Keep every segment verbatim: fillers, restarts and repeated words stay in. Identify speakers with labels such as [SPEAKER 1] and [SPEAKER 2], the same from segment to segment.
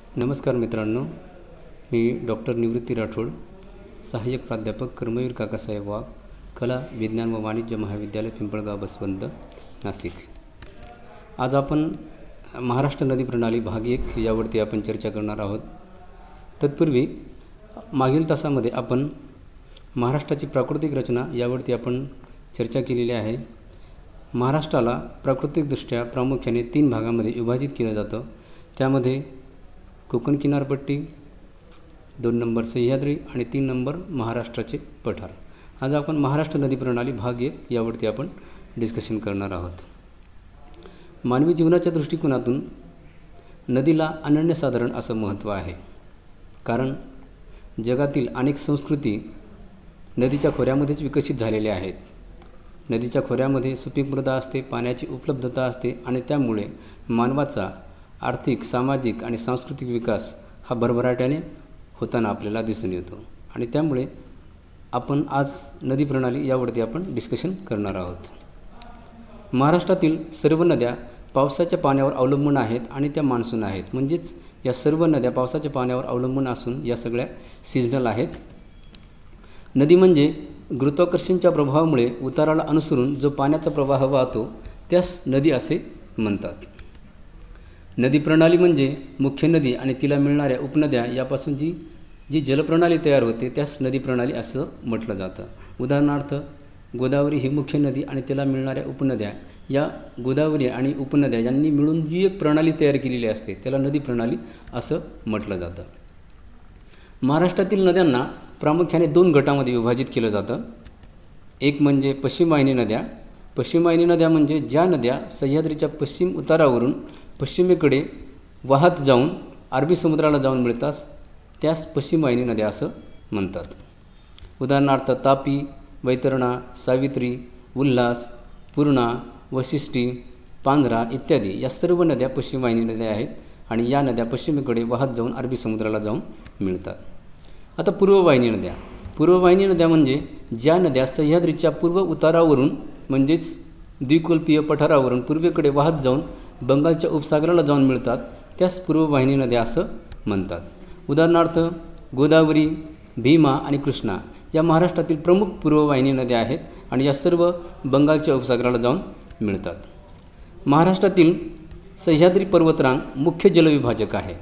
[SPEAKER 1] नमस्कार मित्रांनो, मी डॉक्टर निवृत्ती राठोड, सहाय्यक प्राध्यापक कर्मवीर काकासाहेब वाघ, कला विज्ञान व वाणिज्य महाविद्यालय पिंपळगाव बसवंत, नाशिक. आज आपण महाराष्ट्र नदी प्रणाली भाग एक यावरती आपण चर्चा करणार आहोत. तत्पूर्वी मागील तासामध्ये आपण महाराष्ट्राची प्राकृतिक रचना यावरती आपण चर्चा केलेली आहे. महाराष्ट्राला प्राकृतिकदृष्ट्या प्रामुख्याने तीन भागामध्ये विभाजित केलं जातं. त्यामध्ये कोकण किनारपट्टी, दोन नंबर सह्याद्री आणि तीन नंबर महाराष्ट्राचे पठार. आज आपण महाराष्ट्र नदी प्रणाली भाग एक यावरती आपण डिस्कशन करणार आहोत. मानवी जीवनाच्या दृष्टिकोनातून नदीला अनन्यसाधारण असं महत्त्व आहे. कारण जगातील अनेक संस्कृती नदीच्या खोऱ्यामध्येच विकसित झालेल्या आहेत. नदीच्या खोऱ्यामध्ये सुपीक मृदा असते, पाण्याची उपलब्धता असते आणि त्यामुळे मानवाचा आर्थिक, सामाजिक आणि सांस्कृतिक विकास हा भरभराट्याने होताना आपल्याला दिसून येतो. आणि त्यामुळे आपण आज नदी प्रणाली यावरती आपण डिस्कशन करणार आहोत. महाराष्ट्रातील सर्व नद्या पावसाच्या पाण्यावर अवलंबून आहेत आणि त्या मान्सून आहेत. म्हणजेच या सर्व नद्या पावसाच्या पाण्यावर अवलंबून असून या सगळ्या सीझनल आहेत. नदी म्हणजे गुरुत्वाकर्षणाच्या प्रभावामुळे उताराला अनुसरून जो पाण्याचा प्रवाह वाहतो त्यास नदी असे म्हणतात. नदी प्रणाली म्हणजे मुख्य नदी आणि तिला मिळणाऱ्या उपनद्या यापासून जी जी जलप्रणाली तयार होते त्यास नदी प्रणाली असं म्हटलं जातं. उदाहरणार्थ गोदावरी ही मुख्य नदी आणि त्याला मिळणाऱ्या उपनद्या, या गोदावरी आणि उपनद्या यांनी मिळून जी एक प्रणाली तयार केलेली असते त्याला नदी प्रणाली असं म्हटलं जातं. महाराष्ट्रातील नद्यांना प्रामुख्याने दोन गटामध्ये विभाजित केलं जातं. एक म्हणजे पश्चिम वाहिनी नद्या. पश्चिम वाहिनी नद्या म्हणजे ज्या नद्या सह्याद्रीच्या पश्चिम उतारावरून पश्चिमेकडे वाहत जाऊन अरबी समुद्राला जाऊन मिळतात त्यास पश्चिम वाहिनी नद्या असं म्हणतात. उदाहरणार्थ तापी, वैतरणा, सावित्री, उल्हास, पूर्णा, वशिष्ठी, पांझरा इत्यादी या सर्व नद्या पश्चिम वाहिनी नद्या आहेत आणि या नद्या पश्चिमेकडे वाहत जाऊन अरबी समुद्राला जाऊन मिळतात. आता पूर्ववाहिनी नद्या. पूर्ववाहिनी नद्या म्हणजे ज्या नद्या सह्याद्रीच्या पूर्व उतारावरून म्हणजेच द्विकल्पीय पठारावरून पूर्वेकडे वाहत जाऊन बंगालच्या उपसागराला जाऊन मिळतात त्यास पूर्ववाहिनी नद्या असं म्हणतात. उदाहरणार्थ गोदावरी, भीमा आणि कृष्णा या महाराष्ट्रातील प्रमुख पूर्ववाहिनी नद्या आहेत आणि या सर्व बंगालच्या उपसागराला जाऊन मिळतात. महाराष्ट्रातील सह्याद्री पर्वतरांग मुख्य जलविभाजक आहे.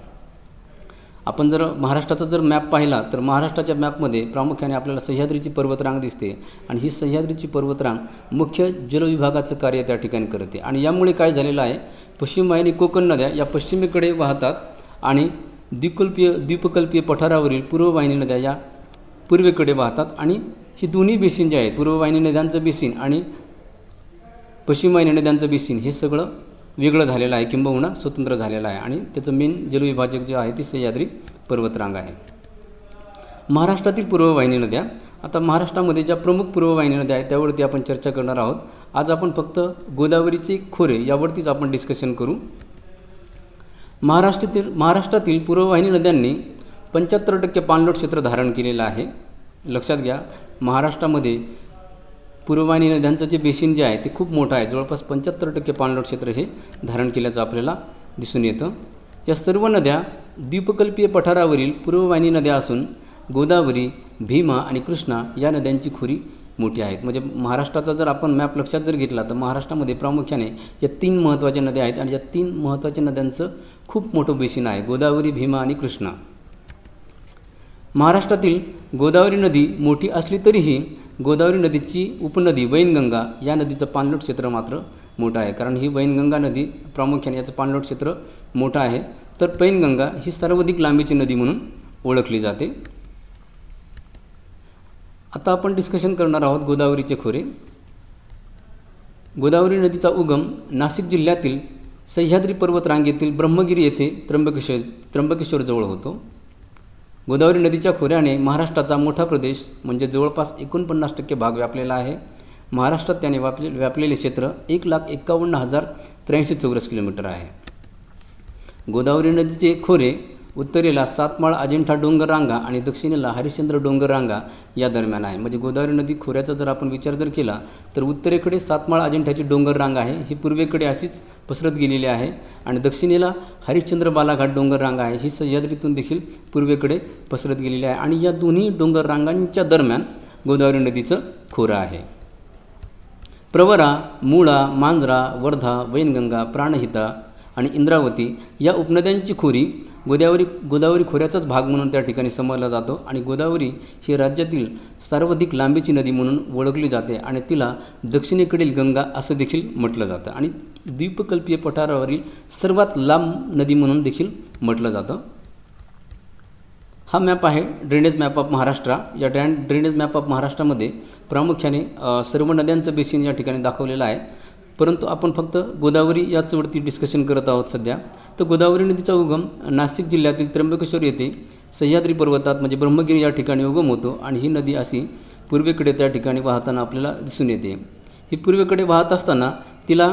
[SPEAKER 1] आपण जर महाराष्ट्राचा जर मॅप पाहिला तर महाराष्ट्राच्या मॅपमध्ये प्रामुख्याने आपल्याला सह्याद्रीची पर्वतरांग दिसते आणि ही सह्याद्रीची पर्वतरांग मुख्य जलविभागाचं कार्य त्या ठिकाणी करते. आणि यामुळे काय झालेलं आहे, पश्चिम वाहिनी कोकण नद्या या पश्चिमेकडे वाहतात आणि द्विकल्पीय द्वीपकल्पीय पठारावरील पूर्ववाहिनी नद्या या पूर्वेकडे वाहतात. आणि ही दोन्ही बेसिन जे आहेत, पूर्ववाहिनी नद्यांचं बेसिन आणि पश्चिम वाहिनी नद्यांचं बेसिन हे सगळं वेगळं झालेलं आहे, किंबहुना स्वतंत्र झालेलं आहे आणि त्याचं मेन जलविभाजक जे आहे ती सह्याद्री पर्वतरांग आहे. महाराष्ट्रातील पूर्ववाहिनी नद्या. आता महाराष्ट्रामध्ये ज्या प्रमुख पूर्ववाहिनी नद्या आहेत त्यावरती आपण चर्चा करणार आहोत. आज आपण फक्त गोदावरीचे खोरे यावरतीच आपण डिस्कशन करू. महाराष्ट्रातील महाराष्ट्रातील पूर्ववाहिनी नद्यांनी पंच्याहत्तर टक्के पाणलोट क्षेत्र धारण केलेलं आहे. लक्षात घ्या, महाराष्ट्रामध्ये पूर्ववाहिनी नद्यांचं जे बेसिन जे आहे ते खूप मोठं आहे. जवळपास पंच्याहत्तर टक्के पाणलोट क्षेत्र हे धारण केल्याचं आपल्याला दिसून येतं. या सर्व नद्या द्वीपकल्पीय पठारावरील पूर्ववाहिनी नद्या असून गोदावरी, भीमा आणि कृष्णा या नद्यांची खोरी मोठी आहेत. म्हणजे महाराष्ट्राचा जर आपण मॅप लक्षात जर घेतला तर महाराष्ट्रामध्ये प्रामुख्याने या तीन महत्त्वाच्या नद्या आहेत आणि या तीन महत्त्वाच्या नद्यांचं खूप मोठं बेसिन आहे, गोदावरी, भीमा आणि कृष्णा. महाराष्ट्रातील गोदावरी नदी मोठी असली तरीही गोदावरी नदीची उपनदी वैनगंगा या नदीचं पाणलोट क्षेत्र मात्र मोठं आहे. कारण ही वैनगंगा नदी प्रामुख्याने याचं पाणलोट क्षेत्र मोठं आहे. तर पैनगंगा ही सर्वाधिक लांबीची नदी म्हणून ओळखली जाते. आता आपण डिस्कशन करणार आहोत गोदावरीचे खोरे. गोदावरी नदीचा उगम नाशिक जिल्ह्यातील सह्याद्री पर्वतरांगेतील ब्रह्मगिरी येथे त्र्यंबकेश्वर त्र्यंबकेश्वरजवळ होतो. गोदावरी नदीच्या खोऱ्याने महाराष्ट्राचा मोठा प्रदेश म्हणजे जवळपास एकोणपन्नास टक्के भाग व्यापलेला आहे. महाराष्ट्रात त्याने व्यापले व्यापलेले क्षेत्र एक लाख एक्कावन्न हजार त्र्याऐंशी चौरस किलोमीटर आहे. गोदावरी नदीचे खोरे उत्तरेला सातमाळ अजिंठा डोंगर रांगा आणि दक्षिणेला हरिश्चंद्र डोंगर रांगा या दरम्यान आहे. म्हणजे गोदावरी नदी खोऱ्याचा जर आपण विचार जर केला तर उत्तरेकडे सातमाळ अजिंठ्याची डोंगर रांग आहे, ही पूर्वेकडे अशीच पसरत गेलेली आहे आणि दक्षिणेला हरिश्चंद्र बालाघाट डोंगर रांग आहे, ही सह्याद्रीतून देखील पूर्वेकडे पसरत गेलेली आहे आणि या दोन्ही डोंगर रांगांच्या दरम्यान गोदावरी नदीचं खोरं आहे. प्रवरा, मुळा, मांजरा, वर्धा, वैनगंगा, प्राणहिता आणि इंद्रावती या उपनद्यांची खोरी गोदावरी गोदावरी खोऱ्याचाच भाग म्हणून त्या ठिकाणी समजला जातो आणि गोदावरी ही राज्यातील सर्वाधिक लांबीची नदी म्हणून ओळखली जाते आणि तिला दक्षिणेकडील गंगा असं देखील म्हटलं जातं आणि द्वीपकल्पीय पठारावरील सर्वात लांब नदी म्हणून देखील म्हटलं जातं. हा मॅप आहे ड्रेनेज मॅप ऑफ महाराष्ट्र. या ड्रॅन ड्रेनेज मॅप ऑफ महाराष्ट्रामध्ये प्रामुख्याने सर्व नद्यांचं बेसिन या ठिकाणी दाखवलेलं आहे, परंतु आपण फक्त गोदावरी याचवरती डिस्कशन करत आहोत सध्या. तर गोदावरी नदीचा उगम नाशिक जिल्ह्यातील त्र्यंबकेश्वर येथे सह्याद्री पर्वतात म्हणजे ब्रह्मगिरी या ठिकाणी उगम होतो आणि ही नदी अशी पूर्वेकडे त्या ठिकाणी वाहताना आपल्याला दिसून येते. ही पूर्वेकडे वाहत असताना तिला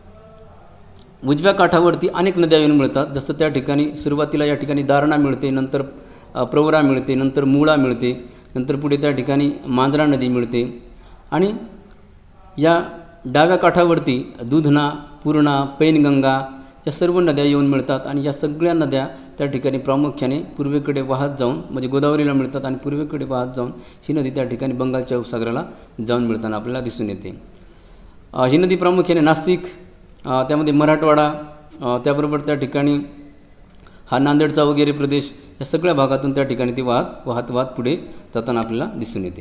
[SPEAKER 1] उजव्या काठावरती अनेक नद्या येऊन मिळतात. जसं त्या ठिकाणी सुरुवातीला या ठिकाणी दारणा मिळते, नंतर प्रवरा मिळते, नंतर मुळा मिळते, नंतर पुढे त्या ठिकाणी मांजरा नदी मिळते आणि या डाव्या काठावरती दुधना, पूर्णा, पैनगंगा या सर्व नद्या येऊन मिळतात आणि या सगळ्या नद्या त्या ठिकाणी प्रामुख्याने पूर्वेकडे वाहत जाऊन म्हणजे गोदावरीला मिळतात आणि पूर्वेकडे वाहत जाऊन ही नदी त्या ठिकाणी बंगालच्या उपसागराला जाऊन मिळताना आपल्याला दिसून येते. ही नदी प्रामुख्याने नाशिक, त्यामध्ये मराठवाडा, त्याबरोबर त्या ठिकाणी हा नांदेडचा वगैरे प्रदेश या सगळ्या भागातून त्या ठिकाणी ती वाहत वाहत वाहत पुढे जाताना आपल्याला दिसून येते.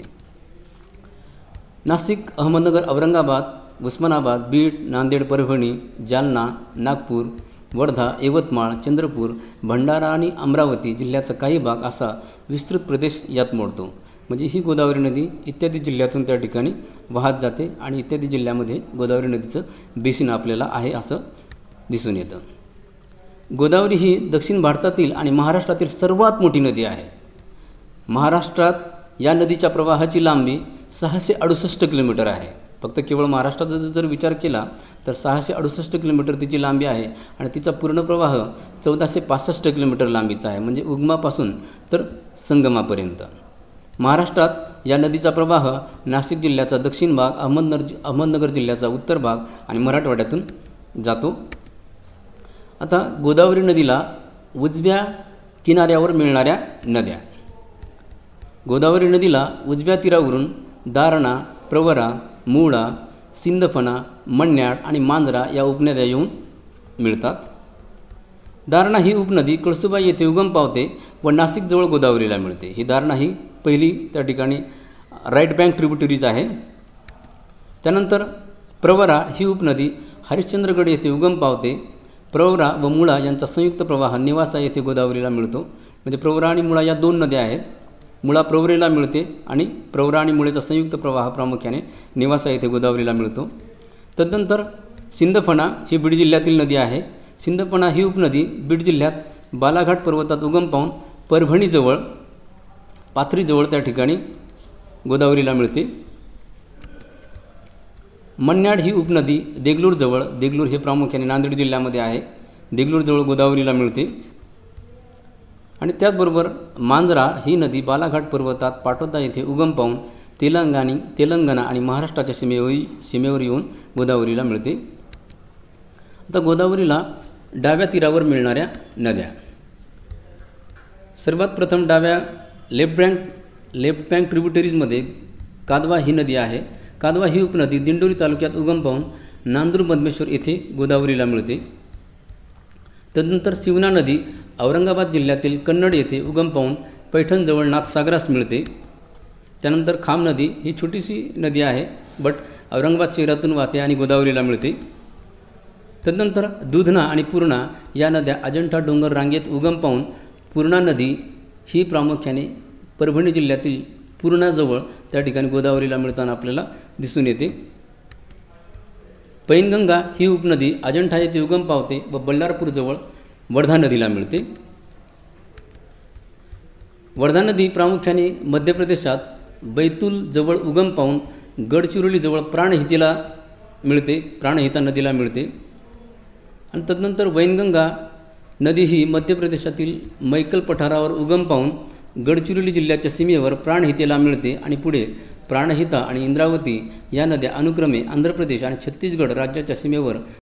[SPEAKER 1] नाशिक, अहमदनगर, औरंगाबाद, उस्मानाबाद, बीड, नांदेड, परभणी, जालना, नागपूर, वर्धा, यवतमाळ, चंद्रपूर, भंडारा आणि अमरावती जिल्ह्याचा काही भाग असा विस्तृत प्रदेश यात मोडतो. म्हणजे ही गोदावरी नदी इत्यादी जिल्ह्यातून त्या ठिकाणी वाहत जाते आणि इत्यादी जिल्ह्यामध्ये गोदावरी नदीचं बेसिन आपल्याला आहे असं दिसून येतं. गोदावरी ही दक्षिण भारतातील आणि महाराष्ट्रातील सर्वात मोठी नदी आहे. महाराष्ट्रात या नदीच्या प्रवाहाची लांबी सहाशे अडुसष्ट किलोमीटर आहे. फक्त केवळ महाराष्ट्राचा जर विचार केला तर सहाशे अडुसष्ट किलोमीटर तिची लांबी आहे आणि तिचा पूर्ण प्रवाह चौदाशे पासष्ट किलोमीटर लांबीचा आहे, म्हणजे उगमापासून तर संगमापर्यंत. महाराष्ट्रात या नदीचा प्रवाह नाशिक जिल्ह्याचा दक्षिण भाग, अहमदनगर अहमदनगर जिल्ह्याचा उत्तर भाग आणि मराठवाड्यातून जातो. आता गोदावरी नदीला उजव्या किनाऱ्यावर मिळणाऱ्या नद्या. गोदावरी नदीला उजव्या तीरावरून दारणा, प्रवरा, मुळा, सिंदफणा, मण्याड आणि मांजरा या उपनद्या येऊन मिळतात. दारणा ही उपनदी कळसुबाई येथे उगम पावते व नाशिकजवळ गोदावरीला मिळते. ही दारणा ही पहिली त्या ठिकाणी राईट बँक ट्रिब्युटरीज आहे. त्यानंतर प्रवरा ही उपनदी हरिश्चंद्रगड येथे उगम पावते. प्रवरा व मुळा यांचा संयुक्त प्रवाह नेवासा येथे गोदावरीला मिळतो. म्हणजे प्रवरा आणि मुळा या दोन नद्या आहेत. मुळा प्रवरेला मिळते आणि प्रवरा आणि मुळेचा संयुक्त प्रवाह प्रामुख्याने नेवासा येथे गोदावरीला मिळतो. तदनंतर सिंदफणा ही बीड जिल्ह्यातील नदी आहे. सिंदफणा ही उपनदी बीड जिल्ह्यात बालाघाट पर्वतात उगम पावून परभणीजवळ पाथरीजवळ त्या ठिकाणी गोदावरीला मिळते. मण्याड ही उपनदी देगलूरजवळ, देगलूर हे प्रामुख्याने नांदेड जिल्ह्यामध्ये आहे, देगलूरजवळ गोदावरीला मिळते. आणि त्याचबरोबर मांजरा ही नदी बालाघाट पर्वतात पाटोदा येथे उगम पावून तेलंगाणी तेलंगणा आणि महाराष्ट्राच्या सीमेवर सीमेवर येऊन गोदावरीला मिळते. आता गोदावरीला डाव्या तीरावर मिळणाऱ्या नद्या. सर्वात प्रथम डाव्या लेफ्ट बँक लेफ्ट बँक ट्रिब्युटरीजमध्ये कादवा ही नदी आहे. कादवा ही उपनदी दिंडोरी तालुक्यात उगम पावून नांदूर मधमेश्वर येथे गोदावरीला मिळते. तदनंतर शिवना नदी औरंगाबाद जिल्ह्यातील कन्नड येथे उगम पावून पैठणजवळ नाथसागरास मिळते. त्यानंतर खाम नदी ही छोटीशी नदी आहे, बट औरंगाबाद शहरातून वाहते आणि गोदावरीला मिळते. तदनंतर दुधना आणि पूर्णा या नद्या अजंठा डोंगर रांगेत उगम पावून पूर्णा नदी ही प्रामुख्याने परभणी जिल्ह्यातील पूर्णाजवळ त्या ठिकाणी गोदावरीला मिळताना आपल्याला दिसून येते. पैनगंगा ही उपनदी अजंठा येथे उगम पावते व बल्लारपूरजवळ वर्धा नदीला मिळते. वर्धा नदी प्रामुख्याने मध्य प्रदेशात बैतूल जवळ उगम पावून गडचिरोलीजवळ प्राणहितेला मिळते प्राणहिता नदीला मिळते. आणि तदनंतर वैनगंगा नदी ही मध्य प्रदेशातील मैकल पठारावर उगम पावून गडचिरोली जिल्ह्याच्या सीमेवर प्राणहितेला मिळते आणि पुढे प्राणहिता आणि इंद्रावती या नद्या अनुक्रमे आंध्र प्रदेश आणि छत्तीसगड राज्याच्या सीमेवर